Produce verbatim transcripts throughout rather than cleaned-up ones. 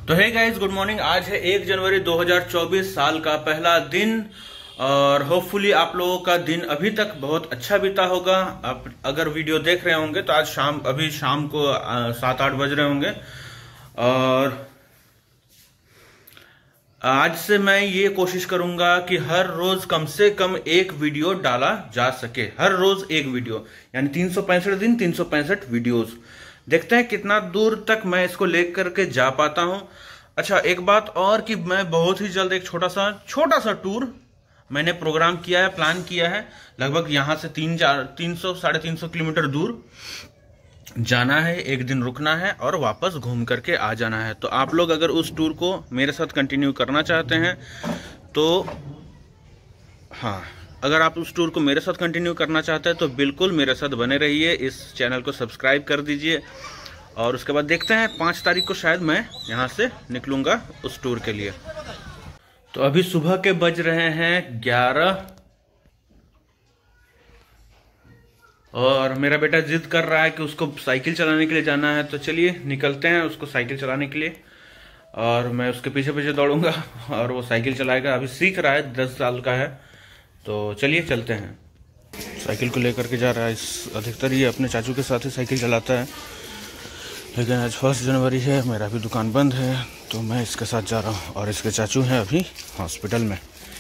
तो hey guys, good morning. आज है एक जनवरी दो हज़ार चौबीस, साल का पहला दिन और होपफुली आप लोगों का दिन अभी तक बहुत अच्छा बीता होगा। आप अगर वीडियो देख रहे होंगे तो आज शाम अभी शाम को सात आठ बज रहे होंगे और आज से मैं ये कोशिश करूंगा कि हर रोज कम से कम एक वीडियो डाला जा सके। हर रोज एक वीडियो, यानी तीन सौ पैंसठ दिन तीन सौ पैंसठ वीडियोस। देखते हैं कितना दूर तक मैं इसको लेकर के जा पाता हूं। अच्छा, एक बात और कि मैं बहुत ही जल्द एक छोटा सा छोटा सा टूर मैंने प्रोग्राम किया है, प्लान किया है। लगभग यहां से तीन चार तीन सौ साढ़े तीन सौ किलोमीटर दूर जाना है, एक दिन रुकना है और वापस घूम करके आ जाना है। तो आप लोग अगर उस टूर को मेरे साथ कंटिन्यू करना चाहते हैं तो हाँ, अगर आप उस टूर को मेरे साथ कंटिन्यू करना चाहते हैं तो बिल्कुल मेरे साथ बने रहिए। इस चैनल को सब्सक्राइब कर दीजिए और उसके बाद देखते हैं पाँच तारीख को शायद मैं यहाँ से निकलूँगा उस टूर के लिए। तो अभी सुबह के बज रहे हैं ग्यारह और मेरा बेटा जिद कर रहा है कि उसको साइकिल चलाने के लिए जाना है। तो चलिए निकलते हैं उसको साइकिल चलाने के लिए और मैं उसके पीछे पीछे दौड़ूंगा और वो साइकिल चलाएगा। अभी सीख रहा है, दस साल का है। तो चलिए चलते हैं। साइकिल को लेकर के जा रहा है। इस अधिकतर ये अपने चाचू के साथ ही साइकिल चलाता है, लेकिन आज फर्स्ट जनवरी है, मेरा भी दुकान बंद है तो मैं इसके साथ जा रहा हूँ और इसके चाचू हैं अभी हॉस्पिटल में।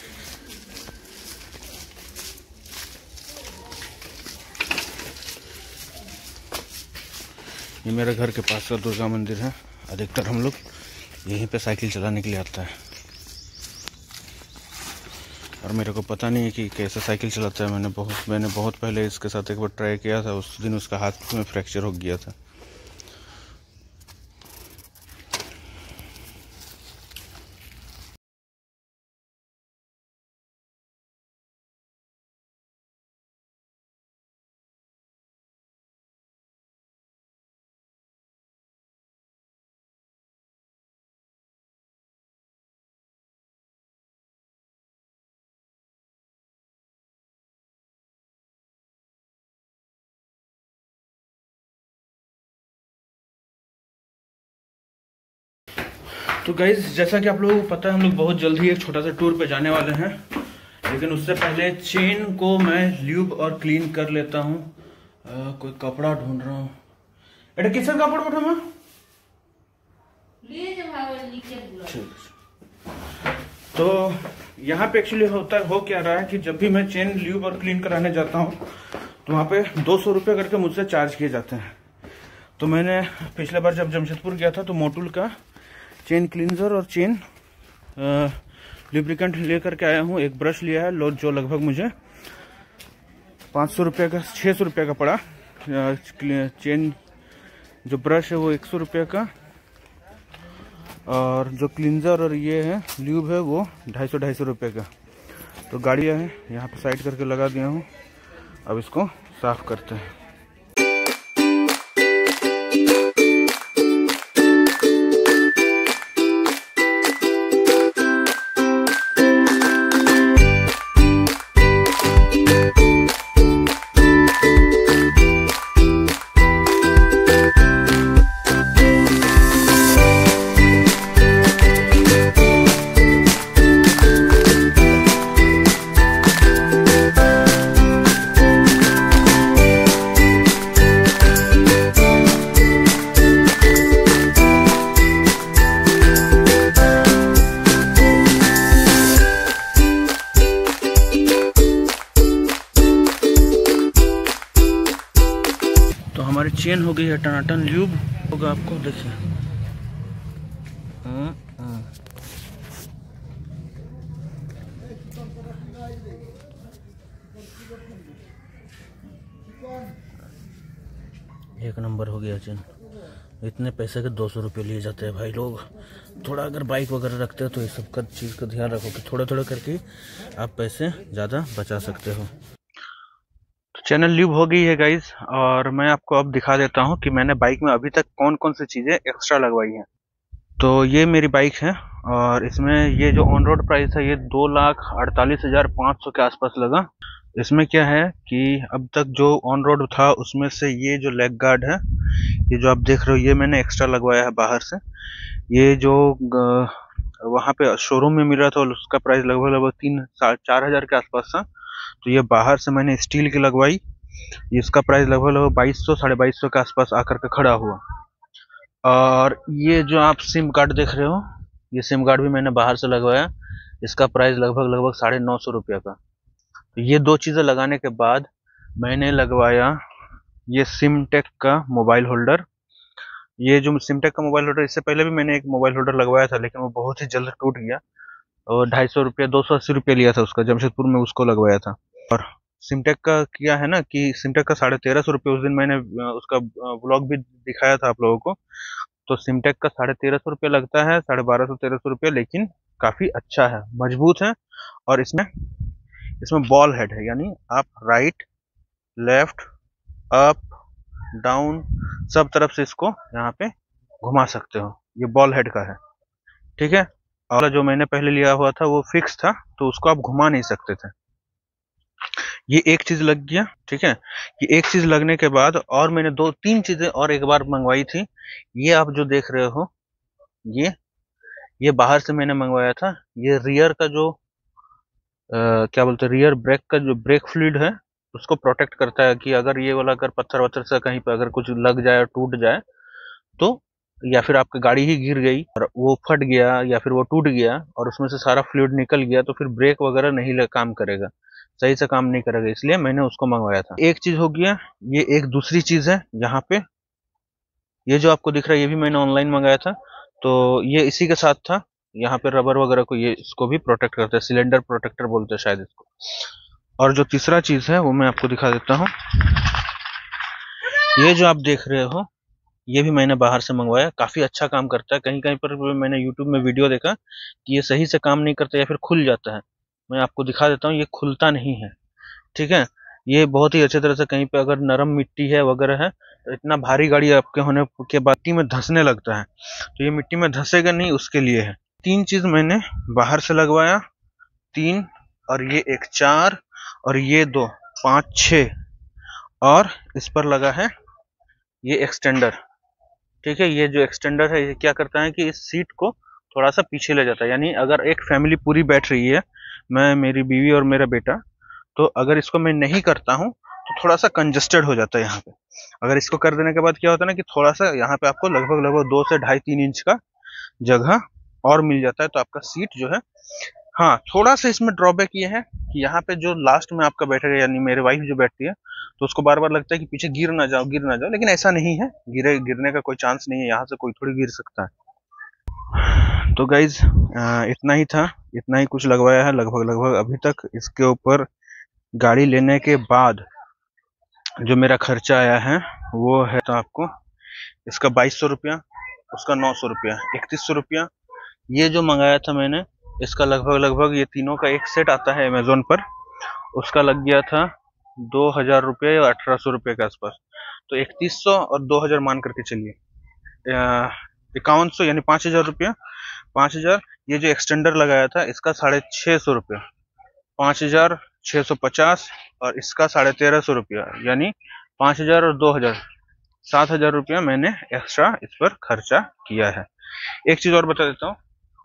ये मेरे घर के पास का दुर्गा मंदिर है। अधिकतर हम लोग यहीं पे साइकिल चलाने के लिए आता है और मेरे को पता नहीं है कि कैसे साइकिल चलाता है। मैंने बहुत मैंने बहुत पहले इसके साथ एक बार ट्राई किया था, उस दिन उसका हाथ में फ्रैक्चर हो गया था। तो गाइज, जैसा कि आप लोगों को पता है, हम लोग बहुत जल्द ही एक छोटा सा टूर पे जाने वाले हैं, लेकिन उससे पहले चेन को मैं ल्यूब और क्लीन कर लेता हूँ। कोई कपड़ा ढूंढ रहा हूँ। एटा किसका कपड़ा बैठा मैं तो यहाँ पे एक्चुअली होता है हो क्या रहा है कि जब भी मैं चेन ल्यूब और क्लीन कराने जाता हूँ तो वहाँ पे दो सौ रुपये करके मुझसे चार्ज किए जाते हैं। तो मैंने पिछले बार जब जमशेदपुर गया था तो मोटूल का चेन क्लींजर और चेन लुब्रिकेंट लेकर के आया हूँ। एक ब्रश लिया है लो, जो लगभग मुझे पाँच सौ रुपये का छः सौ रुपये का पड़ा। चेन जो ब्रश है वो एक सौ रुपये का और जो क्लींजर और ये है ल्यूब है वो ढाई सौ ढाई सौ रुपये का। तो गाड़ियाँ हैं यहाँ पे साइड करके लगा दिया हूँ। अब इसको साफ करते हैं। हमारी चेन हो गई है टनाटन। ल्यूब होगा, आपको देखिए। एक नंबर हो गया चेन। इतने पैसे के दो सौ रुपये लिए जाते हैं भाई लोग। थोड़ा अगर बाइक वगैरह रखते हो तो ये सब का चीज़ का ध्यान रखो कि थोड़ा थोड़ा करके आप पैसे ज़्यादा बचा सकते हो। चैनल ल्यूब हो गई है गाइज और मैं आपको अब दिखा देता हूँ कि मैंने बाइक में अभी तक कौन कौन सी चीज़ें एक्स्ट्रा लगवाई हैं। तो ये मेरी बाइक है और इसमें ये जो ऑन रोड प्राइस है ये दो लाख अड़तालीस हजार पाँच सौ के आसपास लगा। इसमें क्या है कि अब तक जो ऑन रोड था उसमें से ये जो लेग गार्ड है, ये जो आप देख रहे हो, ये मैंने एक्स्ट्रा लगवाया है बाहर से। ये जो वहाँ पे शोरूम में मिल रहा था उसका प्राइस लगभग लगभग तीन चार हजार के आसपास था, तो ये बाहर से मैंने स्टील की लगवाई। इसका प्राइस लगभग लगभग बाईस सौ साढ़े बाईस सौ के आसपास आकर के खड़ा हुआ। और ये जो आप सिम कार्ड देख रहे हो, ये सिम कार्ड भी मैंने बाहर से लगवाया। इसका प्राइस लगभग लगभग साढ़े नौ सौ रुपये का। तो ये दो चीज़ें लगाने के बाद मैंने लगवाया ये सिमटेक का मोबाइल होल्डर। ये जो सिमटेक का मोबाइल होल्डर, इससे पहले भी मैंने एक मोबाइल होल्डर लगवाया था, लेकिन वो बहुत ही जल्द टूट गया। और ढाई सौ रुपया दो सौ अस्सी रुपया लिया था उसका, जमशेदपुर में उसको लगवाया था। और सिमटेक का क्या है ना कि सिमटेक का साढ़े तेरह सौ रुपये, उस दिन मैंने उसका ब्लॉग भी दिखाया था आप लोगों को। तो सिमटेक का साढ़े तेरह सौ रुपये लगता है, साढ़े बारह सौ तेरह सौ रुपये, लेकिन काफ़ी अच्छा है, मजबूत है। और इसमें इसमें बॉल हेड है, यानी आप राइट लेफ्ट अप डाउन सब तरफ से इसको यहाँ पे घुमा सकते हो। ये बॉल हेड का है, ठीक है। और जो मैंने पहले लिया हुआ था वो फिक्स था, तो उसको आप घुमा नहीं सकते थे। ये एक चीज लग गया, ठीक है। ये एक चीज लगने के बाद और मैंने दो तीन चीजें और एक बार मंगवाई थी। ये आप जो देख रहे हो, ये ये बाहर से मैंने मंगवाया था। ये रियर का जो आ, क्या बोलते हैं, रियर ब्रेक का जो ब्रेक फ्लूइड है उसको प्रोटेक्ट करता है, कि अगर ये वाला अगर पत्थर वत्थर से कहीं पर अगर कुछ लग जाए टूट जाए तो, या फिर आपकी गाड़ी ही गिर गई और वो फट गया या फिर वो टूट गया और उसमें से सारा फ्लूइड निकल गया, तो फिर ब्रेक वगैरह नहीं काम करेगा, सही से काम नहीं करेगा। इसलिए मैंने उसको मंगवाया था। एक चीज हो गया ये। एक दूसरी चीज है यहाँ पे, ये जो आपको दिख रहा है ये भी मैंने ऑनलाइन मंगाया था, तो ये इसी के साथ था। यहाँ पे रबर वगैरह को ये इसको भी प्रोटेक्ट करता है, सिलेंडर प्रोटेक्टर बोलते हैं शायद इसको। और जो तीसरा चीज है वो मैं आपको दिखा देता हूँ। ये जो आप देख रहे हो ये भी मैंने बाहर से मंगवाया, काफी अच्छा काम करता है। कहीं कहीं पर मैंने यूट्यूब में वीडियो देखा कि ये सही से काम नहीं करता या फिर खुल जाता है। मैं आपको दिखा देता हूँ, ये खुलता नहीं है, ठीक है। ये बहुत ही अच्छे तरह से, कहीं पे अगर नरम मिट्टी है वगैरह है तो इतना भारी गाड़ी आपके होने के बाद मिट्टी में धंसने लगता है, तो ये मिट्टी में धंसेगा नहीं, उसके लिए है। तीन चीज मैंने बाहर से लगवाया, तीन, और ये एक चार, और ये दो पाँच छः, और इस पर लगा है ये एक्सटेंडर, ठीक है। ये जो एक्सटेंडर है ये क्या करता है कि इस सीट को थोड़ा सा पीछे ले जाता है, यानी अगर एक फैमिली पूरी बैठ रही है, मैं, मेरी बीवी और मेरा बेटा, तो अगर इसको मैं नहीं करता हूँ तो थोड़ा सा कंजस्टेड हो जाता है यहाँ पे। अगर इसको कर देने के बाद क्या होता है ना कि थोड़ा सा यहाँ पे आपको लगभग लगभग दो से ढाई तीन इंच का जगह और मिल जाता है, तो आपका सीट जो है। हाँ, थोड़ा सा इसमें ड्रॉबैक ये है कि यहाँ पे जो लास्ट में आपका बैठेगा, यानी मेरे वाइफ जो बैठती है, तो उसको बार बार लगता है कि पीछे गिर ना जाओ गिर ना जाओ, लेकिन ऐसा नहीं है, गिरे गिरने का कोई चांस नहीं है, यहाँ से कोई थोड़ी गिर सकता है। तो गाइज इतना ही था, इतना ही कुछ लगवाया है लगभग लगभग अभी तक। इसके ऊपर गाड़ी लेने के बाद जो मेरा खर्चा आया है वो है, तो आपको इसका बाईस सौ रुपया, उसका नौ सौ रुपया, इकतीस सौ रुपया। ये जो मंगाया था मैंने, इसका लगभग लगभग ये तीनों का एक सेट आता है अमेजोन पर, उसका लग गया था दो हजार रुपये या अठारह सौ रुपये के आसपास। तो इकतीस सौ और दो हजार मान करके चलिए, इक्यावन सौ, यानी पाँच हजार रुपया, पाँच हजार। ये जो एक्सटेंडर लगाया था इसका साढ़े छः सौ रुपया, पाँच हजार छः सौ पचास, और इसका साढ़े तेरह सौ रुपया, यानी पाँच हजार और दो हजार सात हजार रुपया मैंने एक्स्ट्रा इस पर खर्चा किया है। एक चीज और बता देता हूँ,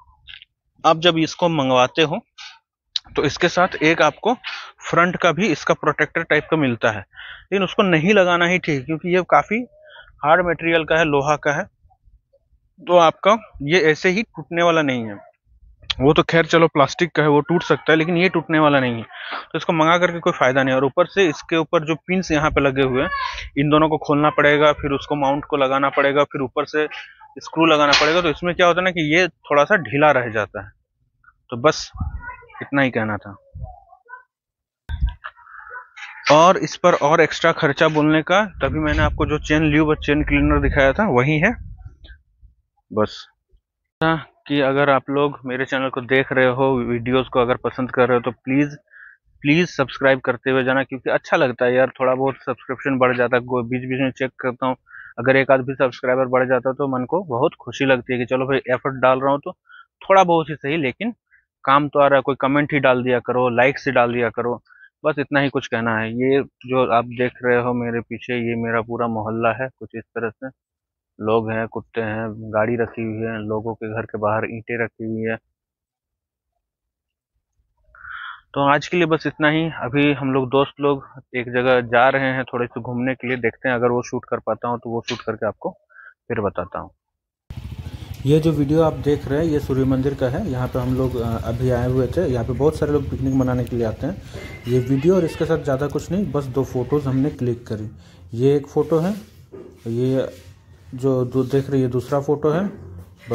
आप जब इसको मंगवाते हो तो इसके साथ एक आपको फ्रंट का भी इसका प्रोटेक्टर टाइप का मिलता है, लेकिन उसको नहीं लगाना ही ठीक, क्योंकि ये काफी हार्ड मटेरियल का है, लोहा का है, तो आपका ये ऐसे ही टूटने वाला नहीं है। वो तो खैर चलो प्लास्टिक का है, वो टूट सकता है, लेकिन ये टूटने वाला नहीं है, तो इसको मंगा करके कोई फायदा नहीं। और ऊपर से इसके ऊपर जो पिन्स यहाँ पे लगे हुए हैं, इन दोनों को खोलना पड़ेगा, फिर उसको माउंट को लगाना पड़ेगा, फिर ऊपर से स्क्रू लगाना पड़ेगा, तो इसमें क्या होता है ना कि ये थोड़ा सा ढीला रह जाता है। तो बस इतना ही कहना था। और इस पर और एक्स्ट्रा खर्चा बोलने का, तभी मैंने आपको जो चेन ल्यूब और चेन क्लीनर दिखाया था वही है बस। कि अगर आप लोग मेरे चैनल को देख रहे हो, वीडियोस को अगर पसंद कर रहे हो, तो प्लीज़ प्लीज़ सब्सक्राइब करते हुए जाना, क्योंकि अच्छा लगता है यार, थोड़ा बहुत सब्सक्रिप्शन बढ़ जाता है, बीच बीच में चेक करता हूँ, अगर एक आध भी सब्सक्राइबर बढ़ जाता है तो मन को बहुत खुशी लगती है कि चलो भाई एफर्ट डाल रहा हूँ तो थोड़ा बहुत ही सही, लेकिन काम तो आ रहा है। कोई कमेंट ही डाल दिया करो, लाइक्स ही डाल दिया करो, बस इतना ही कुछ कहना है। ये जो आप देख रहे हो मेरे पीछे, ये मेरा पूरा मोहल्ला है। कुछ इस तरह से लोग हैं, कुत्ते हैं, गाड़ी रखी हुई है, लोगों के घर के बाहर ईंटें रखी हुई है। तो आज के लिए बस इतना ही। अभी हम लोग दोस्त लोग एक जगह जा रहे हैं थोड़े से घूमने के लिए। देखते हैं, अगर वो शूट कर पाता हूँ तो वो शूट करके आपको फिर बताता हूँ। ये जो वीडियो आप देख रहे हैं ये सूर्य मंदिर का है। यहाँ पे हम लोग अभी आए हुए थे। यहाँ पे बहुत सारे लोग पिकनिक मनाने के लिए आते हैं। ये वीडियो और इसके साथ ज़्यादा कुछ नहीं, बस दो फोटोज़ हमने क्लिक करी। ये एक फ़ोटो है, ये जो जो देख रहे हैं ये दूसरा फ़ोटो है।